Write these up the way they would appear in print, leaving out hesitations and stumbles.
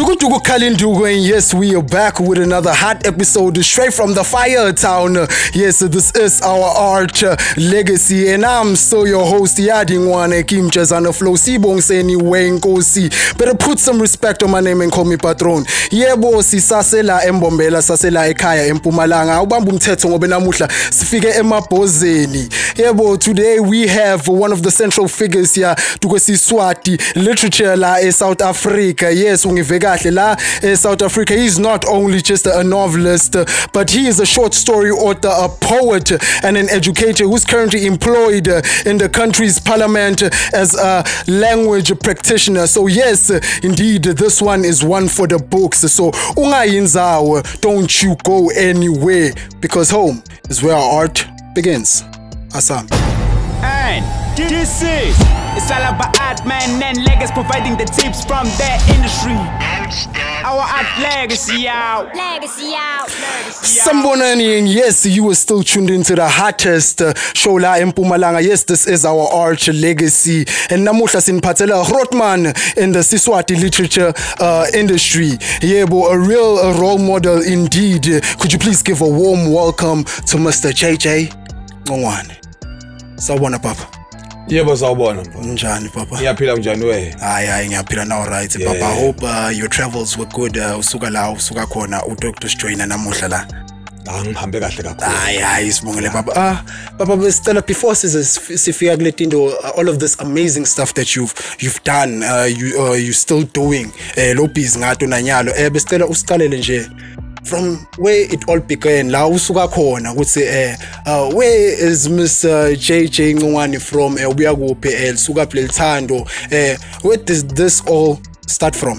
Dugu Kalindugu, and yes, we are back with another hot episode straight from the Fire Town. Yes, this is our arch legacy, and I'm still your host, Yadingwane Kim Chazana Flow Sibong Seni Wayne Kosi. Better put some respect on my name and call me Patron. Yebo si sasela embombela sasela ekaya empumalanga ubamba umthetho ngobe namuhla sifike emabhozeni. Yebo, today we have one of the central figures here Swati literature la South Africa. Yes, ungivekahle la South Africa. He's not only just a novelist, but he is a short story author, a poet, and an educator who's currently employed in the country's parliament as a language practitioner. So yes, indeed, this one is one for the books. So ungayinzawo, don't you go anywhere, because home is where our art begins. Assam. And this is, it's all about art, man, and legacy, providing the tips from their industry. Our art legacy out. Legacy out. Sambonani, and yes, you are still tuned into the hottest show la in Mpumalanga. Yes, this is our arch legacy. And namuhla sinphathela Rotman in the Siswati literature industry. Yebo, a real role model indeed. Could you please give a warm welcome to Mr. JJ Ngongwane? Sawubona papa. Yebo sawubona mfana. Njani papa? Ngiyaphila njani we? Hayi ngiyaphila now right papa. I hope your travels were good. Usuka la usuka khona uDr. Joyner namuhla la. Ngihambe kahle kakhulu. Hayi sibongele papa. Papa besicela before sifika kule tinto, all of this amazing stuff that you've done, you still doing. Lo busy ngato nanyalo. Besicela usiqalele nje from where it all began, la usuka khona ukuthi where is Mr. JJ Ngongwane from, ubuya kuphi, lisuka phela lithando, where does this all start from?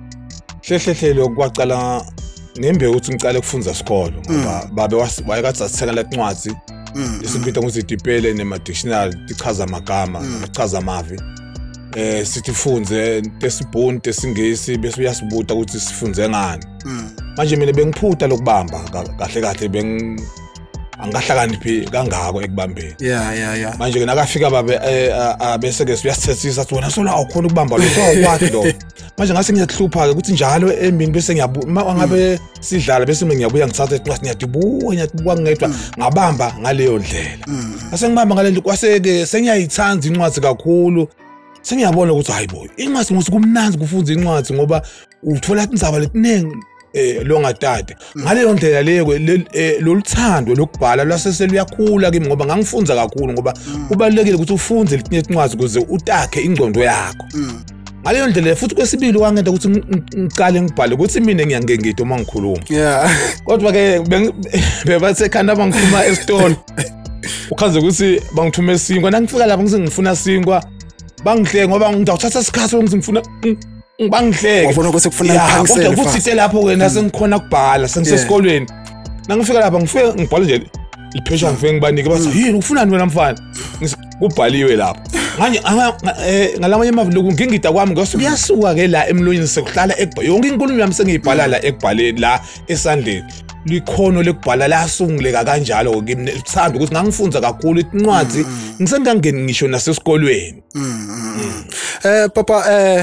Hle lokwaqala ngembe ukuthi ngicale ukufunda isikolo ngoba babe wayekathi asithengela incwadi isibita ukuthi dipele nema dictionary ichaza amagama ichaza amavi, sithi funze tesibhunu tesingesi bese uyasibuta ukuthi sifunze ngani. Manje mina bengiphutha lokubamba kahle angahlakaniphi kangako ekubambeni. Yeah. Manje ke nakafika babe bese ke siyasithethisa ukuthi wena sola awukhona ukubamba lo kwathi lo. Manje ngase ngiyahlupha ke ukuthi njalo emini bese ngiyabuya ngabe sidlala bese mina ngiyabuya ngithatha incwadi ngiyabuka ngedwa ngabamba ngaleyo ndlela. Ase ngibamba ngale kwase ke sengiyayithanda incwadi kakhulu. Sengiyabona ukuthi hayibo incwadi ngosukumnanzi kufunza incwadi ngoba uthola indzaba letinengi longatata. Ngaleyo ndlela leyo loluthando lokubhala lwaseseluyakhula kimi ngoba ngangifunza kakhulu ngoba kubalekile ukuthi ufunze letinye incwadi ukuze utakhe ingqondo yakho. Ngaleyo ndlela futhi kwesibili wangenda ukuthi ngiqale ngibhale ukuthi mina ngiyangengida uma ngikhuluma. Yeah. Kodwa ke bebathe khanda bangikhuluma esitolo. Ukhaze ukuthi bangithume isinkwa, nangifika lapha ngizengifuna isinkwa bangihle ngoba ngidawuthatha isikhathi ukuthi ngifuna bangihleke. Wabona ukuthi kufuna ngiphangisele fast. Ukuthi lapho wena sengikhona ukubhala sengisesikolweni. Nangifika lapha ngifike ngibhala nje iphesha ngifike ngibanike bathi yini ufunani wena mfana? Kubhaliwe lapho. Manje ngalamanye amavi lokhu ngingida kwami ngiyasuka ke la emlonyeni sekuhlala yonke inkulumo yami sengiyibhala la ekubhaleni la esandleni. Likhono lekubhala lasunguleka kanjalo kimi uthanda ukuthi ngangifunza kakhulu incwadi ngisengangeni ngisho nasesikolweni. Papa,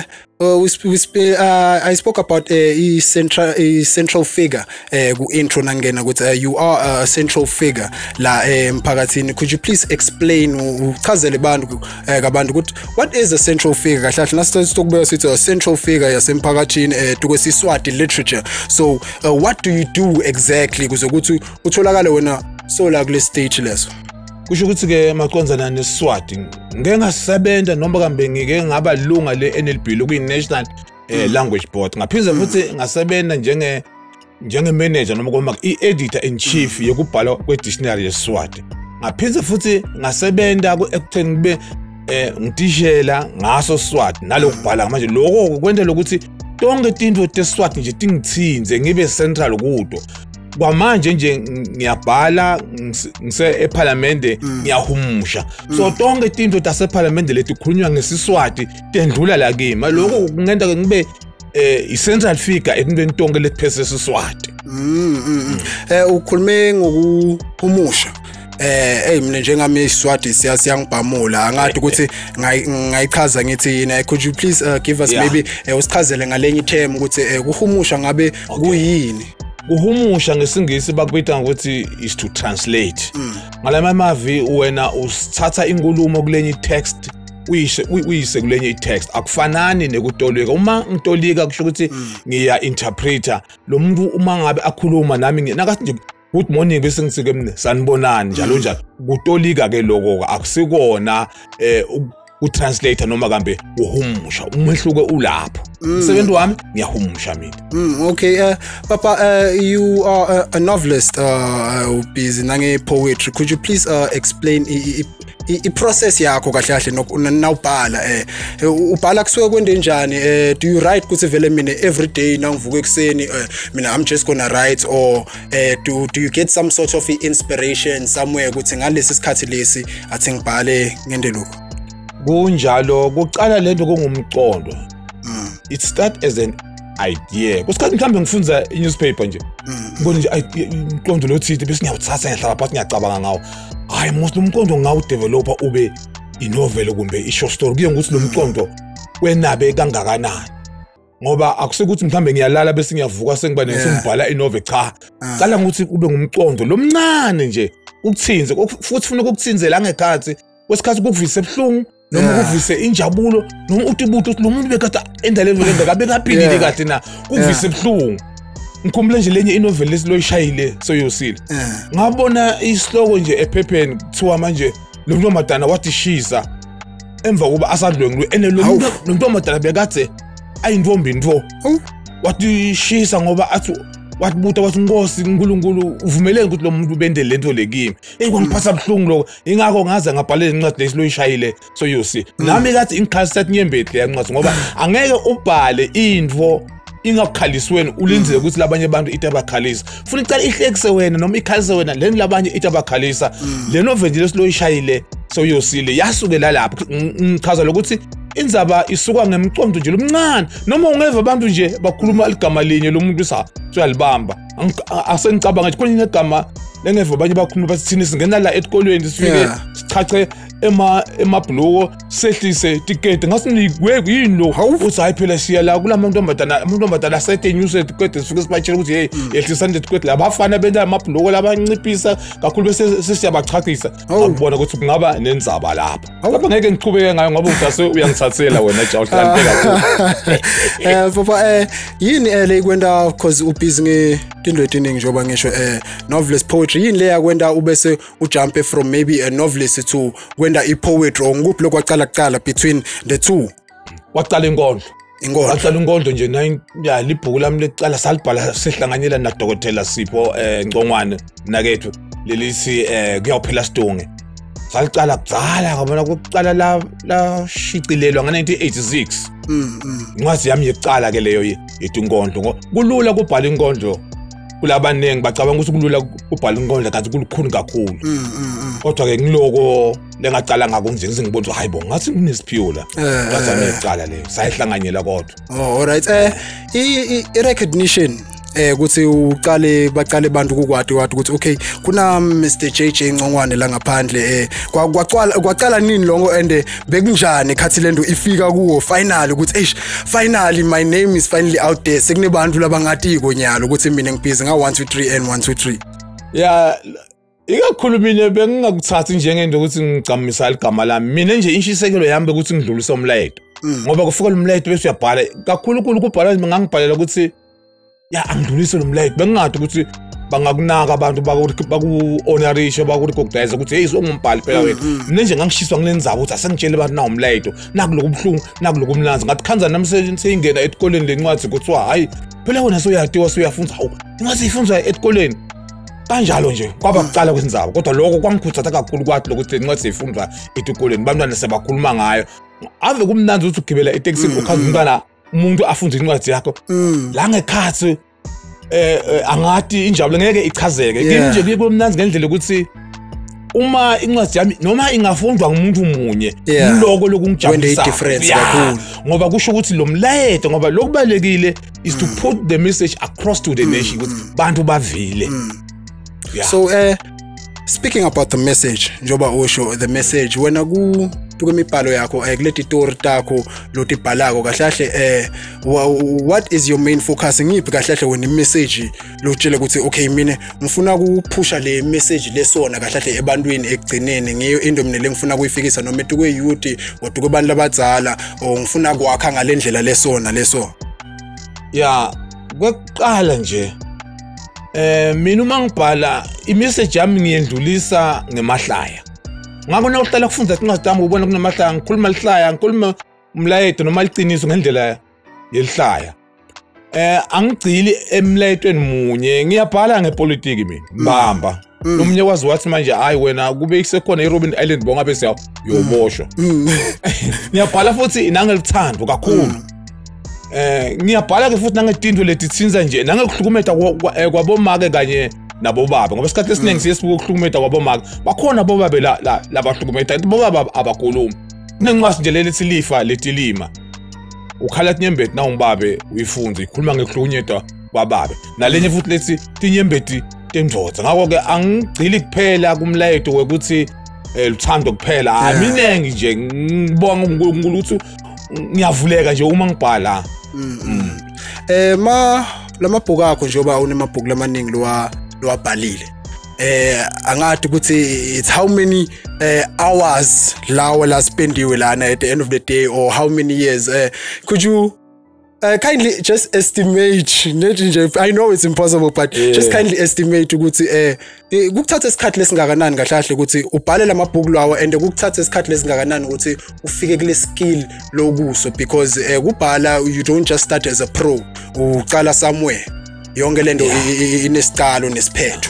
I spoke about a central figure intro nangena ukuthi you are a central figure la emphakathini. Could you please explain uchazele bantu kabantu ukuthi what is a central figure? Kahle nasithi sokubeka sithi a central figure yasemphakathini Siswati literature. So what do you do exactly kuze ukuthi utholakale wena so la kule stage leso? Kusho ukuthi ke maqonzana neSiswati ngeke ngasebenza noma kambe ngike ngaba lunga le-NLB lokuyi-National Language Board. Ngaphindza futhi ngasebenza njenge manager noma kuma i-editor in chief yokubhalwa kwe-dictionary yeSiswati. Ngaphindza futhi ngasebenza ekutheni kube ngitishela ngaso Siswati nalokubhala. Manje lokho kwenzela ukuthi tonke tinto teSiswati nje tingithinze ngibe central kudo. Kwamanje nje ngiyabhala ngise eParliament ngiyahumusha. So tonke tinto taseParliament lethi khulunywa ngeSiswati tendlula la kimi. Lokho kungenda ngibe i-central figure ekubeni tonke lethi phese Siswati. Ukhulume ngokuhumusha. hey mina njengami iswati siyangibhamula angathi ukuthi ngayichaza ngithi yini could you please give us maybe usichazele ngalenye term ukuthi kuhumusha ngabe kuyini kuhumusha ngesingisi bakubita ukuthi is to translate ngalama mavi wena usithatha inkulumo kulenye text uyise kulenye text akufanani nekutolika uma ngitolika kusho ukuthi ngiya interpreter lo muntu uma ngabe akhuluma nami nakathi nje good morning bese ngisike mina sanibonani njalo njalo kutolika ke lokho akusikona utranslator noma kambe uhumusha umehluko ulapho umsebenzi wami ngiyahumusha mina okay papa you are a novelist busy nange poetry could you please explain I process yakho kahle kahle nawubhala ubhala kusuka kwende njani do you write kuthi vele mina every day nangivuka ekseni mina I'm just gonna write or do you get some sort of inspiration somewhere kuthi ngalesi sikhathi lesi athi ngibhale ngende lokho kunjalo kuqala lento kungumqondo it start as an idea kusikhathi mhlambe ngifunza newspaper nje ngibona nje umqondo lothiti bese ngiyawuthatha ngihlala phansi ngiyacabanga ngawo hayi must umqondo ngawudevelopa ube inovel kumbe i-short story kuye ngokuthi lo mqondo wenabe kangakanani ngoba akusekuthi mhlambe ngiyalala bese ngiyavuka sengiba nesibhala inovel cha qala ngokuthi kube ngumqondo lomncane nje ukuthinze futhi ufuna ukukuthinzela ngekhathi kwesikhathi kuvise ebhlungu noma kuvise injabulo noma utibuto lo muntu bekade endaleni vele ngakabe kaphilile kade na kuvise ebhlungu ngikhumbule nje lenye inovel lesiloyishayile soyosile ngabona isihloko nje ephepheni kuthiwa manje lo muntu omadana wathi shisa emva kuba asadlwengilwe ene lo muntu omadana bekade ayintombi ntho wathi shisa ngoba athi wathi wathi Nkosi uNkulunkulu uvumeleke ukuthi lo muntu bende lento lekimi kwangiphatha abhlungu lokho ingakho ngaze ngabhalela incwadi lesiloyishayile soyosi nami kathi ingikhalisathe nyembethe yancwadi ngoba angeke ubhale into ingakhalisweni ulinzele ukuthi labanye abantu itabakhalisa ufuna icala ihlekise wena noma ikhalise wena leni labanye itabakhalisa le novel nje lesiloyishayile soyosile yasukela lapho ngichaza lokuthi inzaba isuka ngemqondo nje lomncane noma ungeva abantu nje bakhuluma igama linye lo muntu uyalibamba asengicabanga nje khona igama lengeva abanye bakhuluma bathi thina singena la esikolweni sifike sichache emabhloko sehlise ticket ngasinikwe yini lo uthi hayi phela siya la kulamuntu ombadala sethe news ticket sifike sibachela ukuthi hey yehlisa ticket labafana benda amabhloko labanciphisa kakhulu bese siyabachachisa akubona ukuthi kungaba nenzaba lapha lapha ngeke ngichubeke ngayo ngoba udase uyangithathela wena ja uhlala phela papa yini le kwenda cause ubusy ngento etiningi njoba ngisho novelist poetry yini le yakwenda ubese ujump from maybe a novelist to kwenda i-poetry or nguphi lokwaqala kuqala between the two waqala waqala inkondlo nje ya libhuku lami lecala salibhala sehlanganyela na Dr. Sipho Ngcongwane nakethu lelisi kuyaphela Sidonge saliqala kudzala ngabona kuqala la shicilelwa nga1986 incwadi yami yeqala ke leyo yetunkondlo kulula kubhala inkondlo kulabanengi bacabanga ukuthi kulula kubhala inkondlo kanti kulukhuni kakhulu kodwa ke ngiloko lengaqala ngako nje ngizibona hayi bo ngathi kunesiphiwo la ngathi ameqala le sayihlanganyela kodwa alright I recognition ukuthi baqale bantu kukwadi ukuthi okay kuna Mr JJ Ngcongwane la ngaphandle kwaqala nini longo and bekunjani khathi lento ifika kuwo finally ukuthi finally my name is finally out there sekunebantu labangatiko nyalo ukuthi mina ngibhizi nga 1 2 3 and 1 2 3 yeah ikakhulu mina bengingakuthathi njengento ukuthi ngicamisa igama lami mina nje inshisekelo yami ukuthi ngidlulise umlaydo ngoba kufika lo mlaydo bese uyabhala kakhulu kubhala ngangibhalela ukuthi ya angidlulise lo mlaydo bengingathi ukuthi bangakunaka abantu baku-honorisha baku-recognize ukuthi hey songumbhali phela wena mina nje ngangishiswa ngilenzaba ukuthi asengitshele abantu nawo umlaydo nakuloku buhlungu nakuloku mnanzi ngathi khanza nami seyingena esikoleni lencwadi kuthiwa hayi phela wena soyatiwa soyafunza hawu ingathi ifunzwa esikoleni kanjalo nje kwaba kuqala kwenzaba kodwa lokho kwangikhuthaza kakhulu kwathi lokuthi incwadi seyifundwa esikoleni bantwana sebakhuluma ngayo ave kumnanzi ukuthi ugibela itaxi ukhaza umntwana umuntu afunde incwadi yakho la ngekhathi angathi injabulo ngeke ichazeke nje kuye kumnanzi ngendlela ukuthi uma incwadi yami noma ingafundwa ngumuntu munye uloko lokungijabulisa kakhulu ngoba kusho ukuthi lo mlayedo ngoba lokubalekile is to put the message across to the nation ukuthi bantu bavile so speaking about the message njoba usho the message wena ku kwemibhalo yakho kuleti story takho lotibhalako kahle what is your main focus ngiphi kahle wena imessage lotshela ukuthi okay mina ngifuna ukuphusha le message lesona kahle ebantwini ekugcineni ngiyo into mina lengifuna kuyifikisa noma etukwe youth kodwa kubantu labadzala o ngifuna kwakha ngalendlela lesona leso ya kweqala nje mina uma ngibhala imessage yami ngiyendlulisa ngemahlaya ngakho nawuhlala kufunza incwadi yami ubona kunamahlaya ngikhuluma lihlaya ngikhuluma umlayeto noma liqiniso ngendlela yelihlaya angigcili emlayetweni munye ngiyabhala ngepolitiki mina mbamba nomunye wazi wathi manje hayi wena kube kusekhona eRobben Island bongabe siya yoboshwa ngiyabhala futhi nangelithando kakhulu ngiyabhala ke futhi nangetinto letitsinza nje nangekuhlukumeta kwabomake kanye nabobaba ngoba isikhathi esiningi siyesibuka ukuhlukumeta kwabomake bakhona bobabe labahlukumeta bobaba abakhuluma nencwadi nje lelithi lifa letilima ukhala tinyembeti na umbabe uyifunza ikhuluma ngekuhlukunyetwa kwababe nalenye futhi lethi tinyembeti tendvodza ngakho ke angigcili kuphela kumlayeto wekuthi luthando kuphela aminengi nje ngibonga uNkulunkulu ukuthi ngiyavuleka nje uma ngibhala lamabhuku akho njengoba unemabhuku lamaningi lowabhalile angathi ukuthi it's how many hours lawa la spendiwe lana at the end of the day or how many years could you kindly just estimate I know it's impossible but just kindly estimate ukuthi kukuthatha isikhathi lesingakanani kahle ukuthi ubhale lamabhuku lawo and kukuthatha isikhathi lesingakanani ukuthi ufike kule skill lokuso because kubhala you don't just start as a pro uqala somewhere yonke lento inesicalo nesiphetho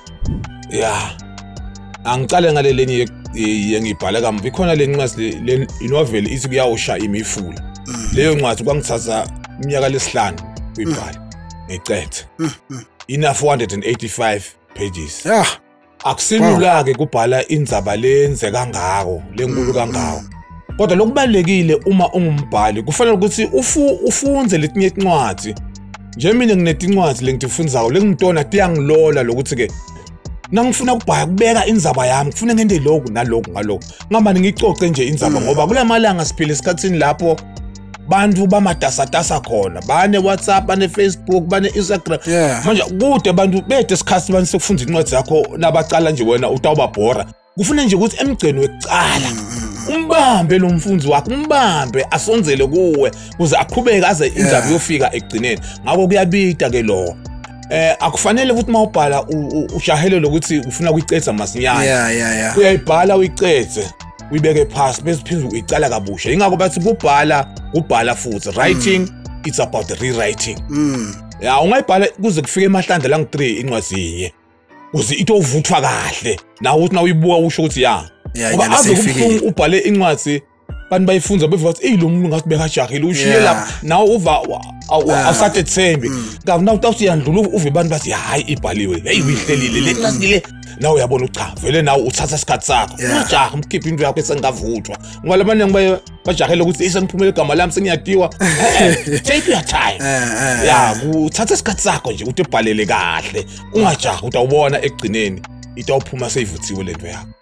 angicale ngalelenye yengibhala kamva ikhona lencwadi le novel ithi kuyawusha imifula leyo ncwadi kwangithatha iminyaka lesihlanu kuyibhala ngeqethe ina 485 pages akusilula ke kubhala indzaba lenze kangako lenkulu kangako kodwa lokubalekile uma ungumbhali kufanele ukuthi ufunze letinye incwadi nje mina nginetincwadi lengitifunzayo lengitona tiyangilola lokuthi ke nangifuna ukubhaya kubeka indzaba yami kufuna ngende lokhu nalokhu ngalokhu ngambani ngicoce nje indzaba ngoba kulamalanga siphila esikhatsini lapho bantu bamatasatasa khona bane WhatsApp bane Facebook bane Instagram manje kude abantu bethe isikhathi bani sekufunda incwadi yakho nabacala nje wena utawubabhora kufuna nje ukuthi emgceni wecala umbambe lo mfundzi wakho umbambe asonzele kuwe kuze aqhubeke aze indaba yofika ekugcineni ngakho kuyabita ke lo akufanele ukuthi mawubhala ushahele lokuthi ufuna ukuyiqedza masinyane uyayibhala uyiqedze uyibeke phansi bese phindwe uyicala kabusha ingakho bathi kubhala futhi writing it's about the rewriting ungayibhala kuze kufike emahlandla lang 3 incwadi kuze itovuthwa kahle nawe uthi nawuyibuka usho ukuthi ngoba azokubuhlungu ubhale incwadi bantu bayifunza bevathi lo muntu ngathi bekajahile ushiye lapha nawe uva awusathe thembe ngabe nawu tawuthi yandlula uve bantu bathi hayi ibhaliwe hey uyihlelile le class le nawe uyabona cha vele nawe uthatha isikhathi sakho ujaha umkhipha into yakho esengavuthwa ngoba labantu bajahele ukuthi isengiphumela igama lami sengiyadiwa take your time uthatha isikhathi sakho nje uthi ubhalele kahle ungajaha utawubona ekugcineni itawuphuma seyivuthiwe lento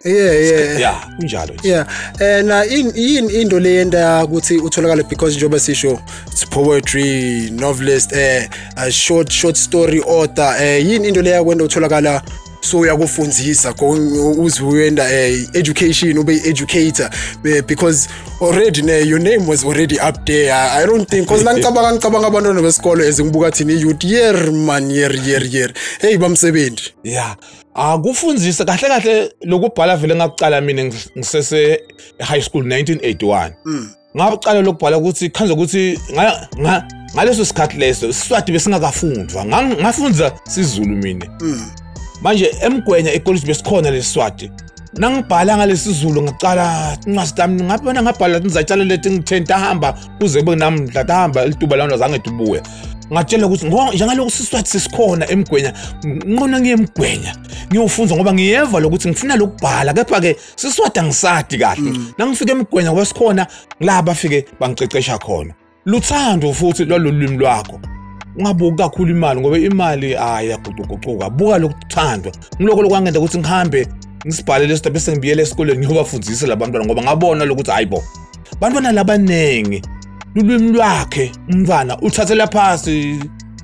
yakho kunjalo nje na yini into le yenda ukuthi utholakala because njoba sisho it's poetry novelist a short story author yini into le yakwenda utholakala so uyakufundzisa uzuyenda education ube educator because already your name was already up there I don't think cause ngicabanga abantwana besikolo ezingibuka thini youth year man year hey bamsebenzi akufundzisa kahle lokubhala vele ngakuqala mina ngisese high school 1981 ngaqala lokubhala ukuthi khanze ukuthi ngaleso sikhathi leso Siswati besingakafundwa ngafundza siZulu mina manje emgwenya ecollege besikhona leSiswati nangibhala ngalesizulu ngaqala incwadi ngabona ngabhala ngizayitshala lethi ngithenta hamba kuze kube namhla tahamba elituba lana zange dubuye ngatshela ukuthi njengaloku Siswati sesikhona emgwenya ngqona ngiyemgwenya ngiyofunza ngoba ngiyeva lokuthi ngifuna lokubhala kepha ke Siswati angisadi kahle nangifika emgwenya ngoba sikhona la bafike bangicecesha khona luthando futhi lolulimi lwakho ungabuki kakhulu imali ngoba imali ayaguquguquka buka lokuthandwa ngiloko lokwangenda ukuthi ngihambe ngisibhalele isitaba bese ngibiyele esikoleni ngiyobafundisa labantwana ngoba ngabona lokuthi hayibo bantwana labanengi lulwimi lwakhe umntwana uthathela phasi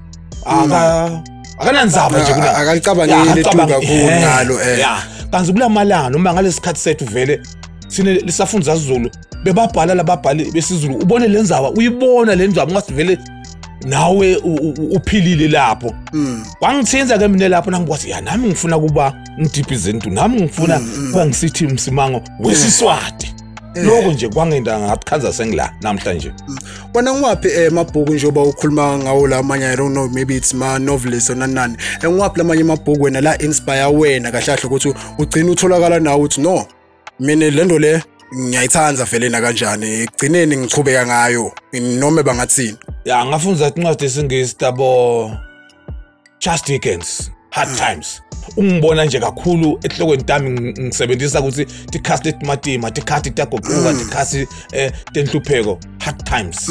akananzaba nje kuna akalicabangeli kakhulu ngalo kanti kulamalanga noma ngalesikhathi sethu vele sine lisafundza isiZulu bebabhala lababhali besizulu ubone lenzaba uyibona lenzaba ungasivele nawe uphilile lapho wangithinza ke mina lapho nangibwathi ya nami ngifuna kuba ngidiphizentu nami ngifuna kuba ngisithi umsimango wesiswati lokho nje kwangenda ngaphanza sengila namhlanje wena ngwaphi emabhuku njengoba ukhuluma ngawo la manje I don't know maybe it's my novelist or nani ngwaphi lamanye amabhuku wena la inspire wena kahle kahle ukuthi ugcina utholakala nawe uthi no mina lento le ngiyayithanza vele na kanjani egcineni ngichubeka ngayo noma bangathini ya ngafunda incwadi esingisi tabo Charles Dickens Hard Times ungibona nje kakhulu ehlokweni tami ngisebenzisa ukuthi tikhaste matima tikhathi tagoquka tikhathi tenhlupheko Hard Times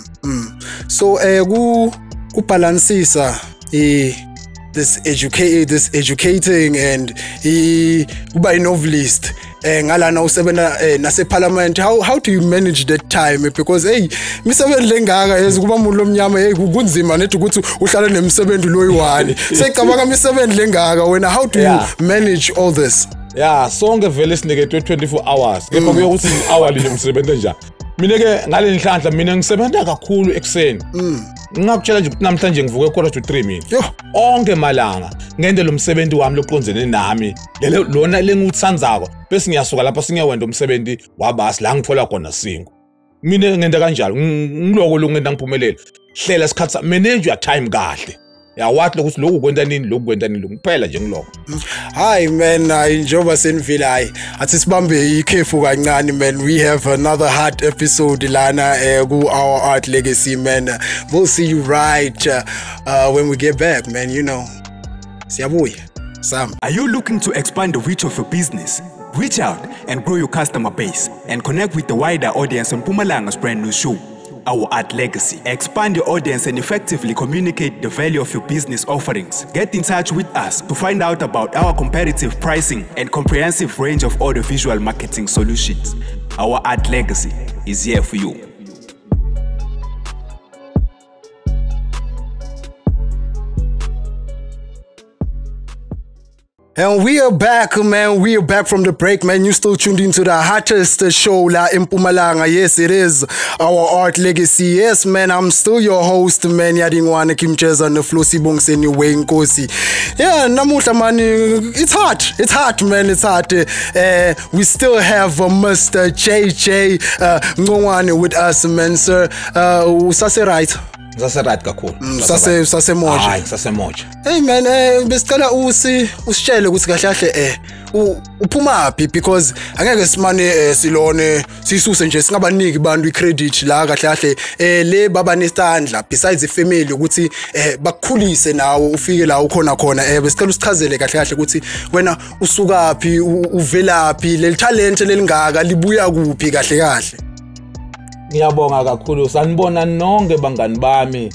so ku balancisa this educating and kuba novelist ngalana usebenza nase parliament how do you manage that time because hey imisebenzi lengaka kuba umuntu lomnyama hey kunzima nethi ukuthi uhlala nemsebenzi loyiwani secabanga imisebenzi lengaka wena how do you manage all this sonke vele siniketwe 24 hours kepha kuyokuthi hourly nemsebenzi njani mina ke ngale nhlanhla mina ngisebenza kakhulu ekseni ngingakutshela nje ukuthi namhlanje ngivuke 2:45 mina onke malanga ngende lo msebenzi wami loqonzene nami lona lengutsandzako bese ngiyasuka lapha singiyawenda umsebenzi wabasi la ngithola khona singo mina ngenda kanjalo ngiloko lokungenda ngiphumelele hlela isikhathi manage your time kahle yawathi lokuthi lokhu kwenta nini lokhu kwenta nini kuphela nje ngiloko hi man njoba senivile hayi athi sibambe ikhefu kancane man we have another hard episode lana ku our art legacy man we'll see you right when we get back man you know siyabuya Sam. Are you looking to expand the reach of your business? Reach out and grow your customer base and connect with the wider audience on Mpumalanga's brand new show, Our Art Legacy. Expand your audience and effectively communicate the value of your business offerings. Get in touch with us to find out about our competitive pricing and comprehensive range of audiovisual marketing solutions. Our Art Legacy is here for you. And we are back, man. We are back from the break, man. You still tuned into the hottest show la in Mpumalanga. Yes, it is Our Art Legacy. Yes, man. I'm still your host, man. Yadingwane Kimcheza Neflosi Bongseni Wenkosi. Yeah, namuhla man. It's hot. It's hot, man. It's hot. We still have Mr. JJ Ngongwane with us, man, sir. Usase right? Saserat kakhulu. Sase moja. Hayi, sase moja. Hey man, besicela usitshele ukuthi kahle kahle uphuma phi because angeke simane silone sisuse nje singabaniki bantu icredit la kahle kahle le baba nesandla besides ifamily ukuthi bakukhulise nawo ufike la ukhona khona besicela usichazele kahle kahle ukuthi wena usuka phi uvelaphi le talent lelingaka libuya kuphi kahle kahle. Ngiyabonga kakhulu sanibona nonke bangani bami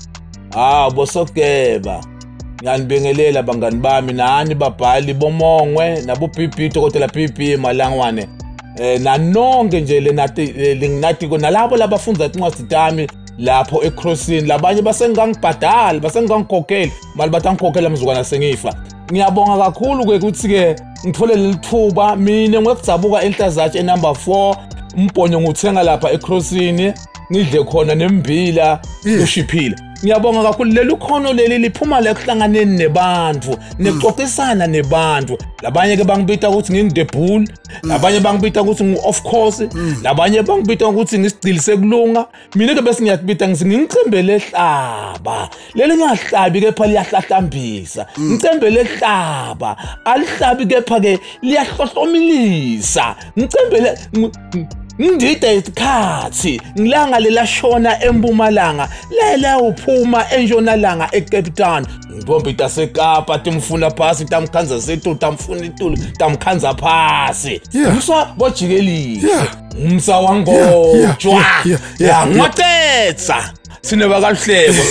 bosokeba ngiyanibingelela bangani bami nani babhali bomongwe nabo PP dokotela PP Malangwane nanonke nje lenginathi nalabo labafunda incwadi zami lapho eCrossing labanye basengangibhadala basengangikhokhela mali bathangikhokhela mzukwana sengifa ngiyabonga kakhulu ukuthi ke ngithole lelithuba mina ngekudzabuka enhlazatshe enumber 4 umbonyo nguthenga lapha eCrossing ngidle khona nembila ushiphila ngiyabonga kakhulu leli khono leli liphuma la kuhlanganeni nebantu nexoxisana nebantu labanye ke bangibita ukuthi ngingidebhul labanye bangibita ukuthi ngu-of course labanye bangibita ukuthi ngisigcilise kulunga mina ke bese ngiyabita ngicembele ehlaba leli ngahlabi ke pha liyahlahlambisa ngicembele ehlaba alihlabi kepha ke liyahlohlomilisa ngicembele ngidide isikhathi ngilanga lelashona eMpumalanga lela uphuma enjonalanga eCape Town ngibomba itasekapa timfuna phasi tamkhanza sethu tamfuna itulu tamkhanza phasi umsa bojikelile umsa wangojwa ngwaqetsa sineba kahlebo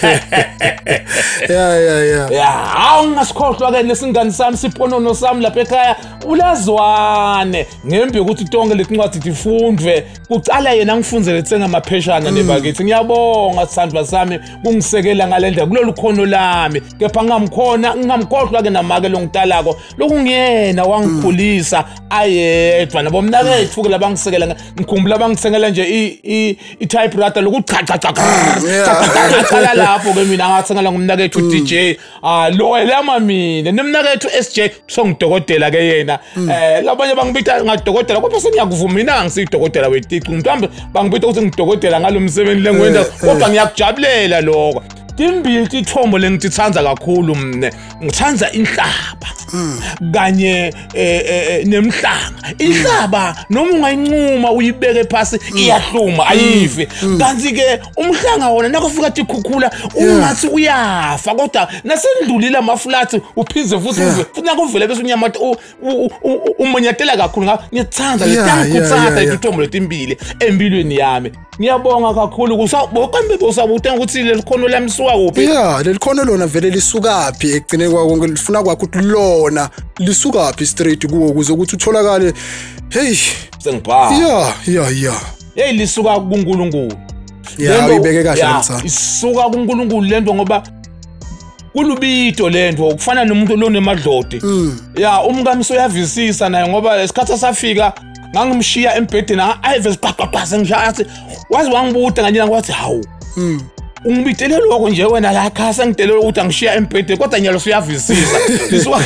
yeah awungasikhohlwa ke nesingani sami siponono sami lapha ekhaya ulazwane ngembi ukuthi tonke letincwadi difundwe kucala yena ngifundzele tsenga mapheshana nebakithi ngiyabonga sithandwa sami kungisekela ngalendlela kulolu khono lami kepha ngamkhohlwa ke namake longitalako lokungiyena wangikhulisa ayedwa nabo mnakethu ke labangisekela ngikhumbula abangisengela nje i-typewriter lokuthi cha lapho ke mina ngathengela ngumnakethu DJ lo elama mina nemnakethu SJ songidokotela ke yena labanye bangibitha ngadokotela kodwa sengiyakuvuma mina ngisidokotela wetici mhlawumbe bangibitha ukuthi ngidokotela ngalomsebenzi lengwenza kodwa ngiyakujabulela lokho timbili tithombo lengithanza kakhulu mne ngithanda inhlaba kanye nemhlanga inhlaba noma ungayincuma uyibeke phasi iyahluma ayifi kanti ke umhlanga wona nakufika tikhukhula ungathi uyafa kodwa nasendlulile amaflat uphize futhi nakuvele bese unyama umonyatela kakhulu ngiyathanza letangikutsatha itithombo letimbili empilweni yami ngiyabonga kakhulu kusabokambe bosabutenga ukuthi lelikhono lami suka kuphi yeah lelikhono lona vele lisukaphi egcine kwakonke lifuna kwakho ukuthi lona lisukaphi straight kuwo ukuze ukuthi utholakale hey sengibhala yeah hey lisuka kuNkulunkulu yeah uyibeke kahle mthana isuka kuNkulunkulu lento ngoba kulubito lento kufana nomuntu lonemadlodi yeah umkami soyavisisa naye ngoba isikhathi asafika ngangimshiya embhedeni ayive siqaqaqaze ngishathi wazi wangibuta kanye ngathi hawu ungibitele lokho nje wena la khasa ngidele ukuthi angishiya embhedeni kodwa nyalo siyavisisa lisuka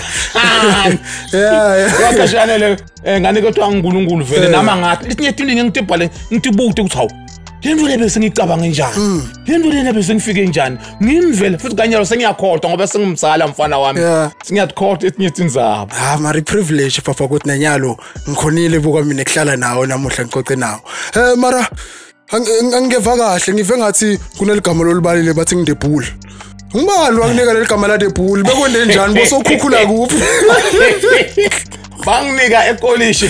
yeah wakashanele ngane kodwa uNkulunkulu vele nama ngathi litinye izinto ngingitibhale ngitibute ukuthi hawu lento le bese ngicabanga njani lento le bese ngifike njani ngimvele futhi kanyalo sengiyakhohlwa ngoba sengimzala mfana wami singiyakhohlwa ezinye izinzaba mari privilege papa ukuthi nanyalo ngikhonile buka mina ekuhlala nawo namuhla ngicoce nawo mara angeva kahle ngive ngathi kuneligama lolubalile bathi ngidebhula ngibalo wanginika leligama la debhula bekwende njani bosokhukhula kuphi banginika ekolishi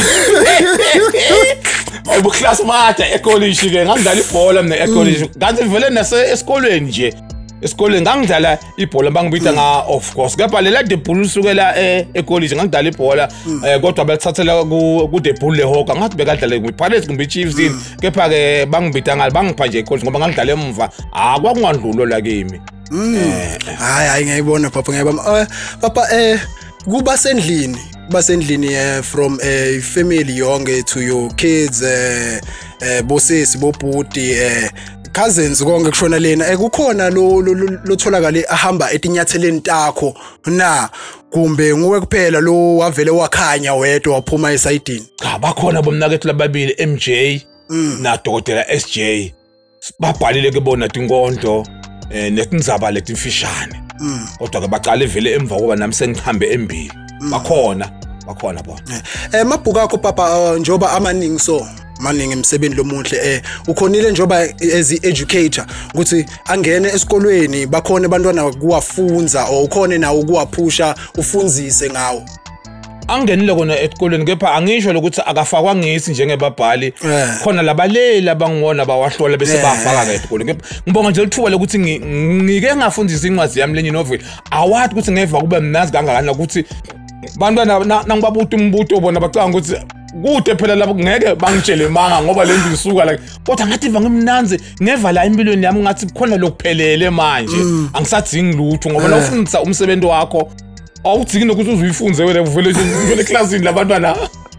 ebuklasi mata ekolishi ke ngangidlala ibhola mina ekolishi kanti vele esikolweni nje esikolweni ngangidlala ibhola bangibitha nga of course kepha lela debhula usukela ekolishi ngangidlala ibhola kodwa belithathela ku debhula lehoka ngathi bekadlala ngiPirates kumbe Chiefs kepha ke bangibitha ngalo bangipha nje ekolishi ngoba ngangidlala emva kwakungandlulo la kimi hayi ngiyayibona papa ngiyabona papa kuba sendlini from a family yonke to your kids bosesi bobhuti cousins konke kushona lena kukhona lo tholakala ahamba etinyatheleni takho na kumbe nguwe kuphela lo wavele wakhanya wedwa waphuma esayidini cha bakhona bomnakethu lababili MJ na dokotela SJ babhalile ke bona tinkondlo netindzaba letimfishane kodwa ke baqale vele emva kuba nami sengihambe embili bakhona bona mabhuku akho papa njoba maningi emsebenzi lomuhle ukhonile njoba as educator ukuthi angene esikolweni bakhona abantwana kuwafunza or ukhona nawo kuwaphusha ufundzise ngawo angenile kona esikolweni kepha angisho lokuthi akafakwa ngisi njengebabhali khona labalela bangibona bawahlola bese bafaka ke esikolweni ngibonga nje lithuba lokuthi ngike ngafundisa incwadi yami lenye novel awathi ukuthi ngeva kube mnazi kangakanani ukuthi bantwana nangibabuta umbuto bona bacanga ukuthi kude phela lapho ngeke bangitshele manga ngoba lento isuka la kodwa ngathi ngimnanzi ngeva la empilweni yami ngathi khona lokuphelele manje angisadingi lutho ngoba nawufundisa umsebenzi wakho awudingi nokuthi uzifunze wena uvele classini labantwana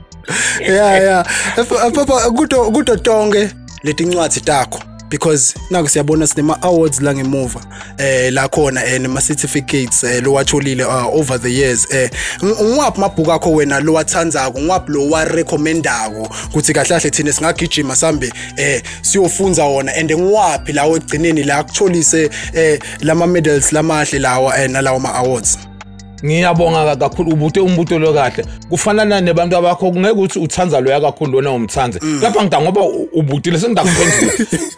yeah papa kudo tonke letincwadi takho because naku siyabona sinema awards la ngemuva la khona nema certificates lo watholile over the years ngwaphi mabhuku akho wena lo wathandzako ngwaphi lo wa recommendako ukuthi kahle thina singagijima sambe siyofunza wona and ngwaphi lawo egcineni la akutholise lama medals lamahle lawa nalawo ma awards ngiyabonga kakhulu ubute umbuto lo kahle kufanana nebantu abakho kungeke ukuthi uthanza loya kakhulu lona umthanze lapha ngida ngoba ubutile sengidakuphendula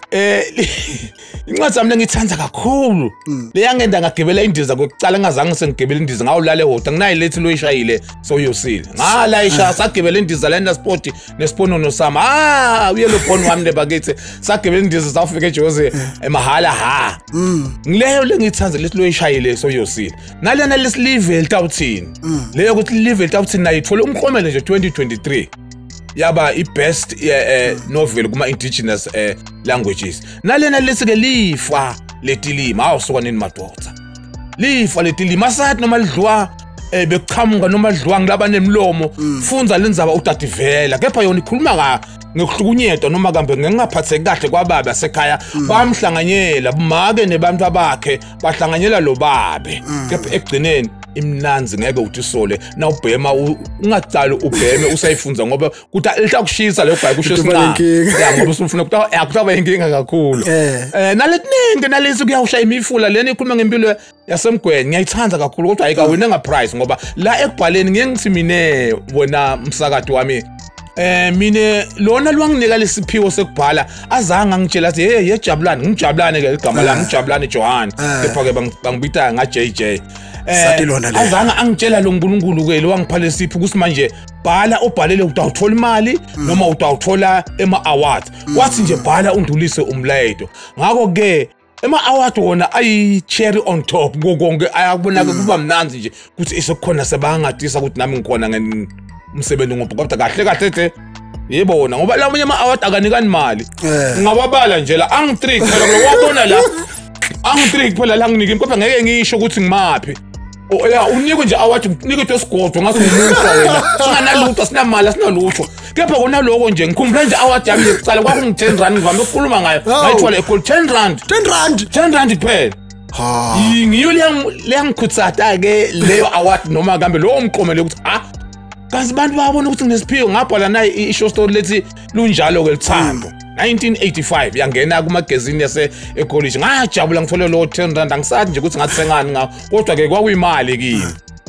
incwadi yami ngithanza kakhulu leyangenda ngagibela indiza kokucala ngazange sengigibela indiza ngawulale hoda nginayi lethi loyishayile so uyosile ngalayisha sagibela indiza lena sport nesponono sami uyelo phone wami nebakithi sagibela indiza safika eJose emahala ngileyo lengithanza lethi loyishayile so uyosile nalena lesilive eltawuthini leyo ukuthi live eltawuthini nayo ithola umklomelo nje 2023 yaba i-best novel kuma indigenous languages nalena lesike lifa letilima awusuka nini madoda lifa letilima sathi noma lidlwa beqhamuka noma lidlwa ngilaba nemlomo funza lenzaba utativela kepha yona ikhuluma ngekuhlukunyetwa noma kambe ngengaphatheki kahle kwababa asekhaya bamhlanganyela bumake nebantu abakhe bahlanganyela lo babe kepha egcineni imnanzi ngeke uthisole na ubhema ungacala ubheme usayifunza ngoba kuthi litakushisa le bhayibheli kushisa ya ngoba usufuna ukuthi akutaba inkinga kakhulu naletiningi nalezi kuyawusha imifula lena ikhuluma ngempilo yasemgweni ngiyayithanda kakhulu kodwa ayikawina ngaprice ngoba la ekubhaleni ngeke ngithi mine wona umsakati wami mine lona lwanginika lesiphiwo sekubhala azange ngitshela athi hey yejabulani ngijabulani ke igama lami ngijabulani Johan kepha ke bangibita nga JJ azange angitshela lo nkulunkulu ke lo wangiphala lesiphi ukuthi manje bhala obhalele utawuthola imali noma utawuthola ema-awards wathi nje bhala undulise umlayeto ngakho ke ema-award wona ayi-cherry on top konke ayakubonake kuba mnanzi nje ukuthi isekukhona sebangadisa ukuthi nami ngikhona umsebenzi ngoba kodwa kahle kahle yebo wona ngoba la manje ama-award akanikani imali ngingawabala nje la angi-trick phela wabona la angi-trick phela la nginike kodwa ngeke ngisho ukuthi ngimaphi unikwe nje award unike into esigodwa ngathi umuntu wena singanalutho sinamali asinalutho kepha kona lokho nje ngikhumbula nje award yami yokucala kwakungu-10 rand ngivame ukukhuluma ngayo ngayithola ekhulu 10 rand kuphela ngiyo leyangikhutsata ke leyo award noma kambe lowo mqomelo ukuthi kanti bantu babona ukuthi nginesiphiwo ngabhala naye i-show story lethi lunjalo ke lithambo 1985 yangena kumagazini yase ecollege ngajabula ngithole lo 10 rand angisathi nje ukuthi ngathengani ngawo kodwa ke kwakuyimali kimi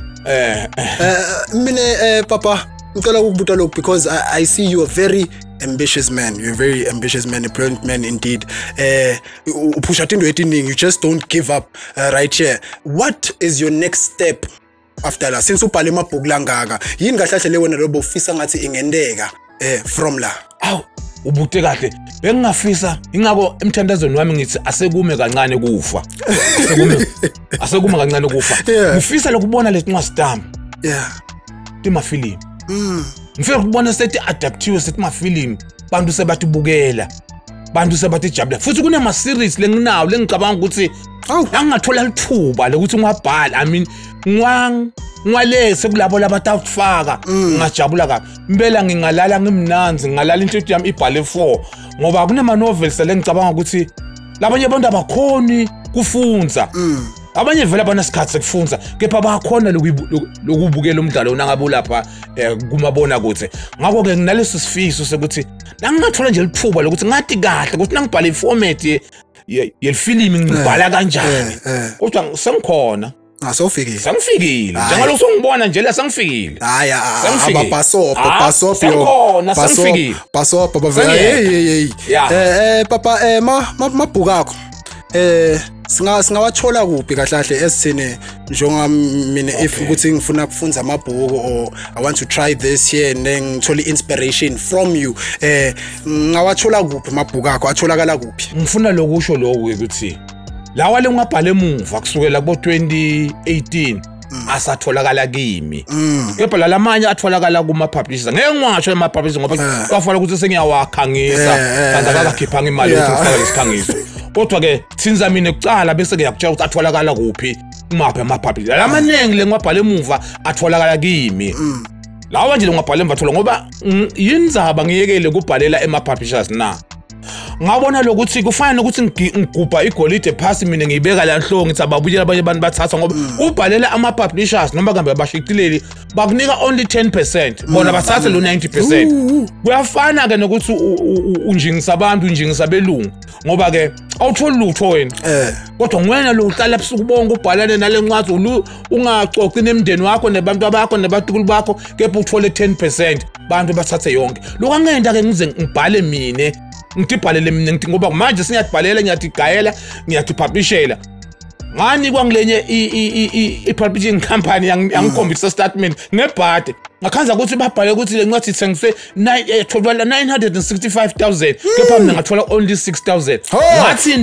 mina papa ngicela ukubuta lokho because I see you a very ambitious man. You're a very ambitious man, a brilliant man indeed. Upusha into etiningi, you just don't give up right here. What is your next step after la? Since ubhale amabhuku langaka, yini kahle le wena lobo ufisa ngathi ingendeka from la? Ubute kahle bengingafisa ingako emthandazweni wami ngithi asekume kancane kufa asekume kancane kufa ngifisa lokubona lesinqwastam timafilimu ngifisa ukubona sethi adaptiwe sethi mafilimu bantu sebathibukela bantu sebathijabula futhi kunema series lenginawo lengicabanga ukuthi angathola lithuba lokuthi ngwabhala I mean ngwale sekulabo labatawufaka ngajabula kabi impela ngingalala ngimnanzi ngingalala into yami ibhale 4 ngoba kunema novels lengicabanga ukuthi labanye abantu abakhoni kufunza abanye vele abanasikhathi sekufunza kepha bakhona lokubukela umdlalo onangabe lapha kumabona kuthi ngakho ke nginaleso sifiso sekuthi nangingathola nje lithuba lokuthi ngathi kahle ukuthi nangibhala iformat yelifilimu ngibhala kanjani kodwa sengikhona Sangifikile. Njalo songibona nje la sangifikile. Paso papa papa mabhuku akho singawathola kuphi kahle esithini njengoba mina if ukuthi ngifuna ukufunza amabhuku or I want to try this here ngithola inspiration from you ngawathola kuphi amabhuku akho atholakala kuphi? Ngifuna lokusho lokho ukuthi lawa lengabhala emuva kusukela kubo 2018 asatholakala kimi kepha lamanye atholakala kuma publishers ngeke ngisho ama publishers ngoba kwafanele ukuthi sengiyawakhangisa kanti akakhiphanga imali ukuthi ngifake lesikhangiso kodwa ke sinza mina ekucala bese ke yakutshela ukuthi atholakala kuphi kumaphi ama publishers lamaningi lengabhala emuva atholakala kimi lawa nje lengabhala emva thola ngoba yinzaba ngiyekele kubhalela ema publishers na ngabona lokuthi kufana nokuthi ngigubha igolide phasi mina ngiyibeka la enhloko ngithi ababuyela abanye abantu bathatha ngoba ubhalela ama publishers noma kambe abashicileli bakunika only 10% bona bathatha lo 90%. Kuyafana ke nokuthi unjingisa abantu unjingisa belungu ngoba ke awutholi lutho wena kodwa ngwena lo uhlala ebusuku bonke ubhalane nale ncwadi ungacoci nemndeni wakho nebantu bakho nebatukulu bakho kepha uthole 10% bantu bathathe yonke lokho angenda ke ngize ngibhale mina ngitibhalele mina ngithi ngoba manje siyatibhalela ngiyatigayela ngiyatipublishela ngani kwangilenye i-publishing company yangikhombisa statement ngebhade ngakhanza ukuthi babhale ukuthi le ncwadi ithengiswe 965,000 kepha mina ngathola only 6,000 ngathi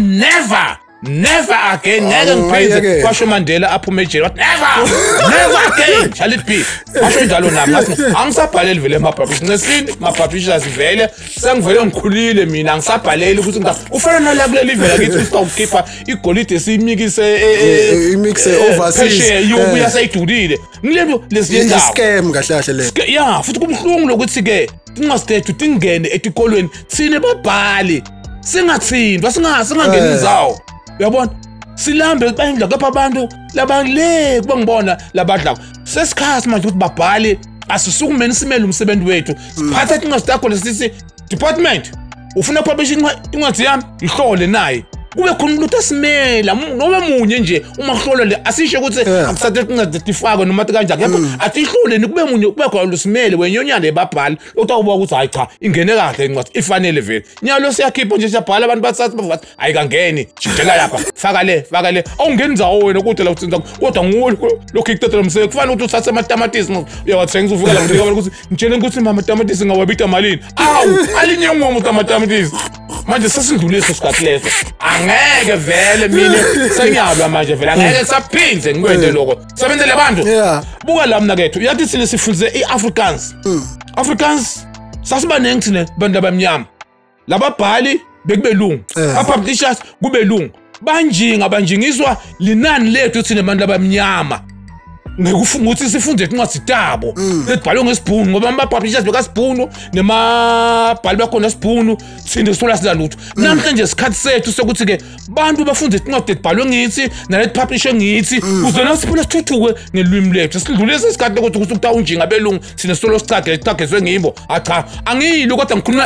never again ngeke ngipheze kwasho Mandela aphume ejele wathi never again shall it be asho njalo nami ngathi angisabhaleli vele ama-publishers nesini ma-publishers vele sengivele ngikhulile mina angisabhaleli ukuthi ufana nala kuleli vele kithi usawukhipha igolide simikise imixe overseas yobuya sayidulile ngilento lesiyendawo scam kahle kahle le yeah futhi kubhlungu lokuthi ke ingasidethu tingene etikolweni sine babhali singathindwa singangeni izawo uyabona silambe bayindla kapha abantu labale kuba ngibona labadla sesikhathi manje ukuthi babhali asisukumeni simele umsebenzi wethu siphatha inqasitakho lesisi department ufuna publish incwadi yami ihlole naye kube khona umuntu asimela noma munye nje uma kuhlolwa le asisho ukuthi akusathe kungatifakwe noma kanjani yabo atihlole kube munye kube khona usimele wenyonyana ebabhali utawubuka ukuthi hayi cha ingene kahle incwadi ifanele vele nyalo siyakhipha nje siyabhala abantu bathatha bafathi ayikangeni jidela lapha faka le awungeni zawo wena ukuthi la utsinza kodwa nguwe lokho ikuthathela umsebenzi kufanele ukuthi uthathe amatamatisi uyawathengisa ufika la ngika ukuthi ngitshele ukuthi amatamatisi ngawabita malini awu alinye ngomu amatamatisi manje sesindlule isikhathi leso angeke vele mina sengiyalwa manje vele angeke saphinze ngikwende lokho sebenzele abantu buka la mina kethu yathi sile sifunze iAfrikaans Afrikaans sasibanengi thina bantu abamnyama lababhali bekubelungu apublishers kubelungu banjingiswa linani lethu thina bantu abamnyama ngekufunga ukuthi sifunde incwadi zitabo lebhalwe ngesibhunu ngoba ama-publishers bekasibhunu nemabhali bakhona esibhunu sinde sithola sizalutho namhlanje isikhathi sethu sokuthi ke bantu bafunde incwadi ezibhalwe ngithi nalethi publishe ngithi uzona siphila sithuthuke ngelwimi lethu sidlule isikhathi ukuthi ukuta unjinga belungu sine solo sichagezwe ngimbo cha angiyilo kodwa ngikhuluma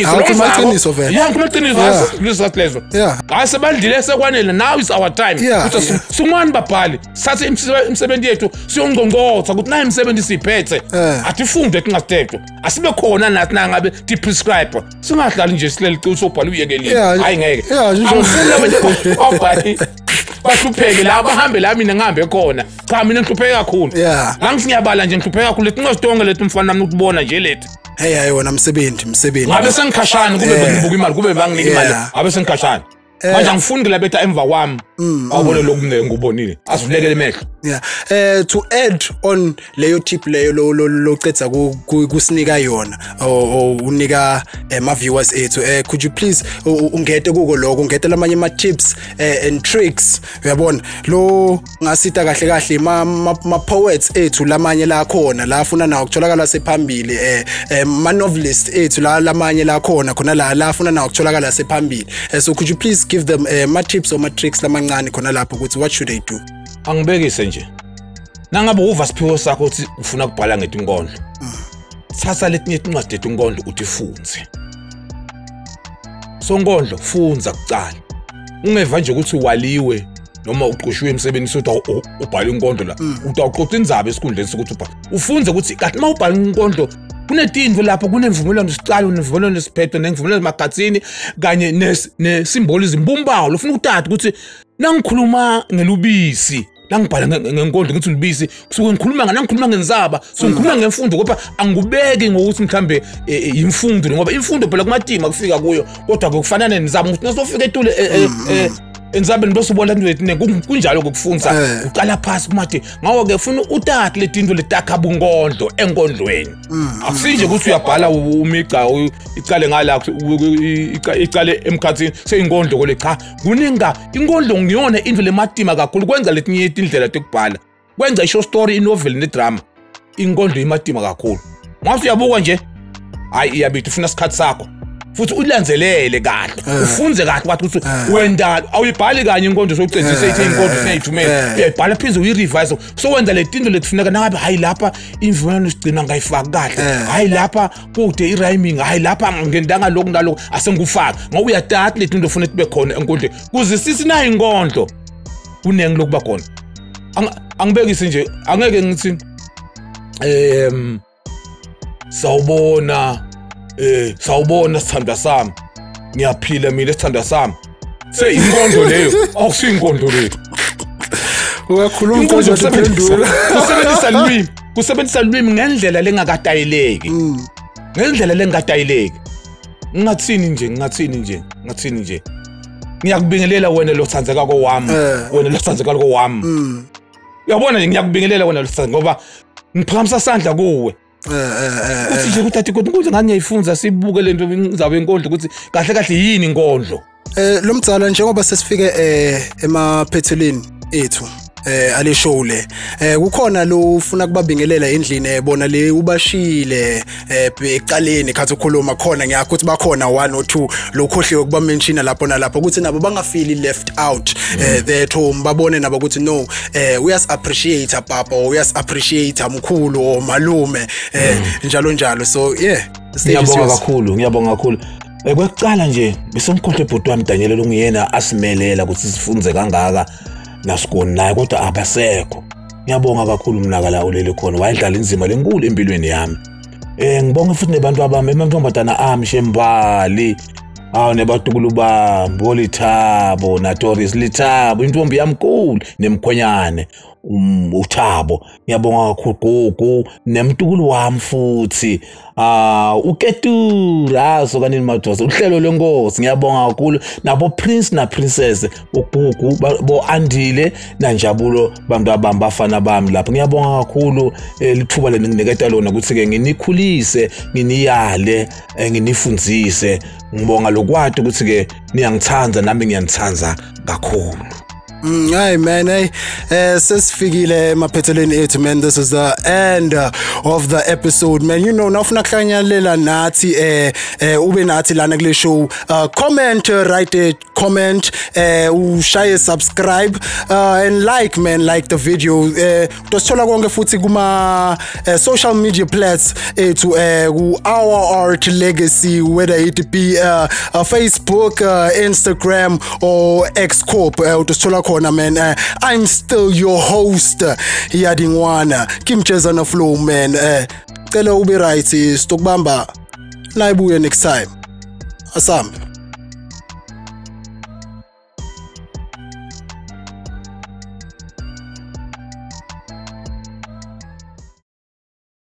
iqiniso vele ngikhuluma iqiniso lezo hayi sebandile sekwanele now is our time ukuthi singwani babhali sathi imsebenzi yethu siyongqongqotha ukuthi nayi imsebenzi siphethe atifunde kungasidetho asibe khona nathi nangabe ti prescribe singahlali nje sileli qiniso ubhala uyekelini hayi ngeke angifuni abantu obhali bahlupheke la bahambe la mina ngihambe khona cha mina ngihlupheke kakhulu ngiyabala nje ngihlupheke kakhulu lethi ngositonge lethi mfana nami ukubona nje lethi hey wona msebenzi ngabe sengikhashana kube bengibuka imali kube banginika imali ngabe sengikhashana manje angifuni ngelabetha emva kwami awubone lokumne ngubonile asivulekele emehlo to add on leyo tip leyo locetha kusinika yona unika ma viewers ethu could you please ungete kuko lokho ungete lamanye ama tips and tricks uyabona lo ngasita kahle ma poets ethu lamanye la khona la afuna nawo ukutholakala sephambili ma novelists ethu lamanye la khona la afuna nawo ukutholakala sephambili so could you please give them ma tips or ma tricks lamancane khona lapho ukuthi what should they do angibekise nje nangabe uva siphiwo sakho uthi ufuna ukubhala ngetinkondlo thatha letinye incwadi zetinkondlo uthi funze sonkondlo funza kucala ungeva nje ukuthi waliwe noma uqoshiwe emsebenzini ukuthi ubhala inkondlo la utawuqoqa indzaba esikhundleni sokuthi ubhala ufunze ukuthi kathi mawubhala inkondlo kunetindvo lapho kunemvumelwano sicalo nemvumelwano siphetho nemvumelwano magazini kanye nesymbolism bumbalo ufuna ukuthatha ukuthi nangikhuluma ngelubisi langibhala ngenkondlo ngithi ulubisi kusuke ngikhuluma ngenzaba so ngikhuluma ngemfundo ngoba angubeki ngokuthi mhlambe imfundo ngoba imfundo phela kumatima kufika kuyo kodwa kufanana nenzaba ukuthi nasofika etule enzabeni bese ubona into kunjalo kokufundza uqala phasi kumathi ngawo ke ufuna uthathe letinto letakha bunkondlo enkondlweni akusinje ukuthi uyabhala umica icale ngala icale emkhathini seyinkondlo kole cha kuninga inkondlo ngiyona into lematima kakhulu kwenza letinye indlela tekubhala kwenza isho story inovel nedrama inkondlo imatima kakhulu ngathi uyabuka nje hayi iyabithi ufuna isikhathi sakho futhi ulanzelele kahle ufunze kahle ukuthi wenda awuyibhali kanye inkondlo sokucedzisa ithi inkondlo seyithumela uyayibhala phezulu uyirevise so wenza le tinto lekufuneka nangabe hayi lapha imvumelwano sigcina ngayifaka kahle hayi lapha kude irhyming hayi lapha ngendanga lokhu nalokho asengufaka ngoba uyadata le tinto ufuna kube khona enkondlo kuzisisi na inkondlo kunengi lokuba khona angibekisi nje angeke ngithi sawubona sithanda sami ngiyaphila mina sithanda sami inkondlo leyo akusiyinkondlo lethu uyakhuluma inkondlo ephendula kusebenzisa lwimi ngendlela lengakadayileki ngendlela lengadayileki ngathini nje ngiyakubingelela wena lo tsandzeka kwami wena lo tsandzeka kwami uyabona nje ngiyakubingelela wena lo tsandzeka ngoba ngiphakamisa sandla kuwe uthi nje ukuthi athi kodwa ngani ngiyayifunza sibuke lento ngizabe inkondlo ukuthi kahle yini inkondlo lo mdzala njengoba sesifike emaphetheleni ethu ale show le kukhona lo ufuna kubabingelela endlini bona le ubashile eqaleni khathi ukhuluma khona ngiyakho ukuthi bakhona 1 or 2 lokhohliwe kuba mention lapho nalapho ukuthi nabo bangafeel left out that home babone nabo ukuthi no uyas appreciate papa uyas appreciate amkhulu o malume njalo so yeah ngiyabonga kakhulu kwekucala nje besengikhohle ibhuti wami Daniel longiyena asimelela ukuthi sifunze kangaka nasikoni naye kodwa abasekho ngiyabonga kakhulu mnaka la ulele khona wayidlala inzima lenkulu empilweni yami ngibonga futhi nebantu abami emantombazana ami Shembali nebatukulu bambo Lithabo naToris Lithabo intombi yamkhulu nemkhonyane uThabo ngiyabonga kakhulu gogo nemtukulu wami futhi uKetura so kanini madoza uhlelo lenkosi ngiyabonga kakhulu nabo prince na princess uGugu bo Andile naNjabulo bantu abami bafana bami lapho ngiyabonga kakhulu lithuba leninginiketa lona ukuthi ke nginikhulise nginiyale nginifundzise ngibonga lokwati ukuthi ke niyangithanza nami ngiyanithanza kakhulu. Hey man, hey, sesifikile emaphetheleni ethu man. This is the end of the episode man. You know, nawufuna kuhlanyalela nathi ube nathi lana kule show. Comment, write a comment, ushaye subscribe and like man, like the video. Tosithola konke futhi kuma social media plats ethu ku Our Art Legacy, whether it be Facebook, Instagram or X-Corp. Tosithola khona man. I'm still your host Yadingwana Kimcheza Flow man. Cela ube right stokubamba naibuye next time. Asam.